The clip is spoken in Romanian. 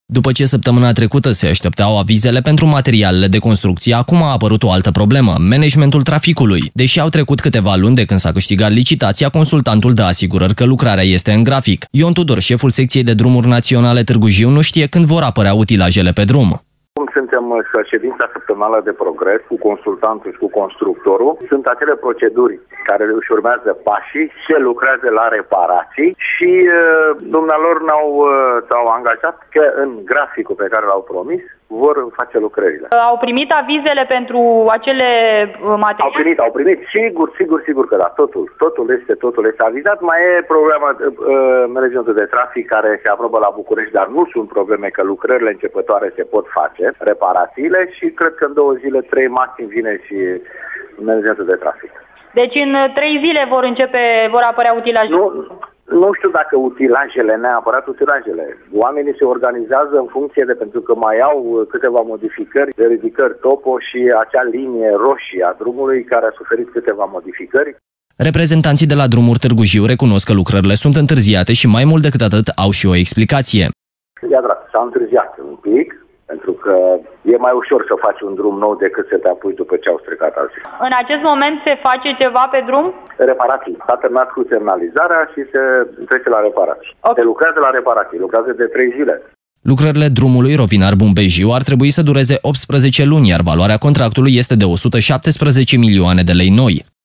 După ce săptămâna trecută se așteptau avizele pentru materialele de construcție, acum a apărut o altă problemă, managementul traficului. Deși au trecut câteva luni de când s-a câștigat licitația, consultantul dă asigurări că lucrarea este în grafic. Ion Tudor, șeful secției de drumuri naționale Târgu Jiu, nu știe când vor apărea utilajele pe drum. Suntem în ședința săptămânală de progres cu consultantul și cu constructorul. Sunt acele proceduri care își urmează pașii, se lucrează la reparații și dumnealor s-au angajat că în graficul pe care l-au promis vor face lucrările. Au primit avizele pentru acele materiale? Au primit, sigur că da, totul este avizat. Mai e problema managementul de trafic care se aprobă la București, dar nu sunt probleme că lucrările începătoare se pot face, reparațiile, și cred că în 2 zile, 3 maxim vine și managementul de trafic. Deci în 3 zile vor apărea utilajele? Nu știu dacă utilajele, neapărat utilajele. Oamenii se organizează în funcție de, pentru că mai au câteva modificări de ridicări topo și acea linie roșie a drumului care a suferit câteva modificări. Reprezentanții de la Drumuri Târgu Jiu recunosc că lucrările sunt întârziate și mai mult decât atât au și o explicație. E adevărat, s-a întârziat un pic, pentru că e mai ușor să faci un drum nou decât să te apui după ce au stricat alții. În acest moment se face ceva pe drum? Reparații. S-a terminat cu semnalizarea și se trece la reparații. Okay. Se lucrează la reparații, lucrează de 3 zile. Lucrările drumului Rovinar-Bumbei-Jiu ar trebui să dureze 18 luni, iar valoarea contractului este de 117 milioane de lei noi.